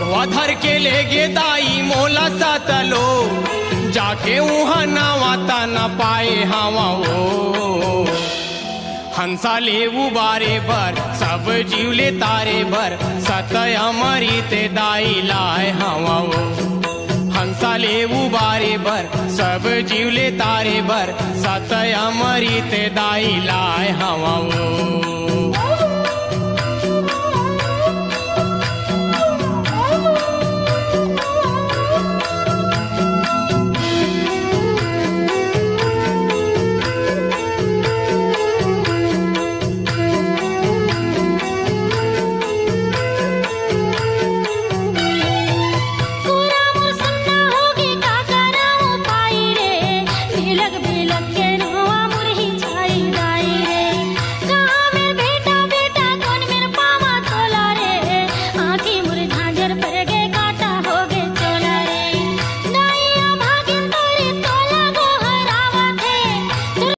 भगवा धर के ले गे दाई मोला सतलो जाके उहा नावाता न पाए हवा ओ हंसा ले उबारे भर सब जीवले तारे भर सतय अमरी ते दाई लाए हवा ओ हंसा ले उबारे भर सब जीवले तारे भर सतय अमरी ते दाई लाए हवा ओ